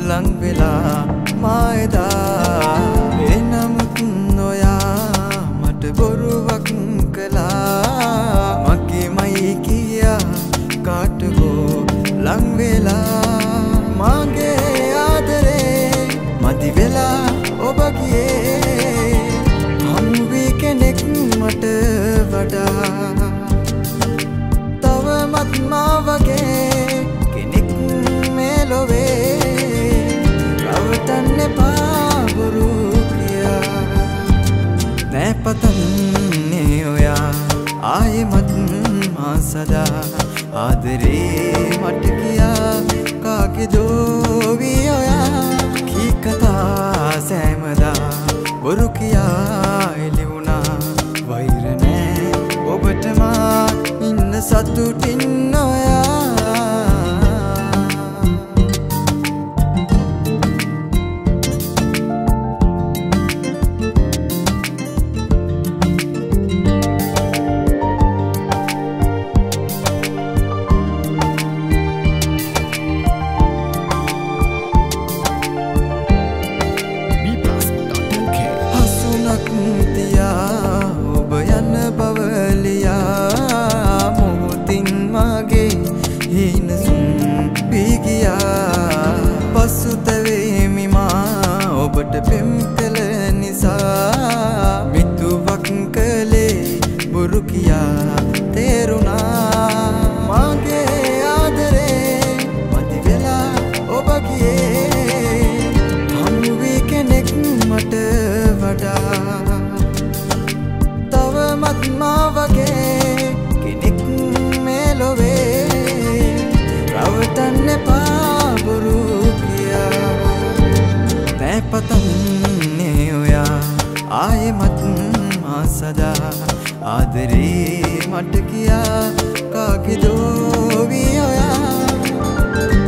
ලං වෙලා මායදා එනමුත් නොයා මට බොරුවක් කළා මගේමයි කියා කාට හෝ ලං වෙලා මගේ ආදරේ මදි වෙලා ඔබ ගියේ හම්බුවේ කෙනෙක් මට වඩා තවමත් මා වගේ කෙනෙක් මේ ලොවේ රවටන්න එපා බොරු කියා නෑ පතන්නේ ඔයා ආයෙමත් මා සදා ආදරේ මට කියා කාගේදෝ වී ඔයා කී කතා සෑමදා බොරු කියා එළිවුණා වෛර නෑ ඔබට මා ඉන්න සතුටින් ඔයා ඔබ යන බවලියා මොහොතින් මගේ හිනසුන් පිගියා පසුතැවෙමි මා ඔබට පෙම් කළ නිසා මිතුවක් කළේ බොරු කියා තේරුණා මගේ ආදරේ මදි වෙලා ඔබ ගියේ හම්බුවේ කෙනෙක් මට වඩා තවමත් මා වගේ කෙනෙක් මේ ලොවේ රවටන්න එපා බොරු කියා නෑ පතන්නේ ඔයා ආයෙමත් මා සදා ආදරේ මට කියා කාගේදෝ වී ඔයා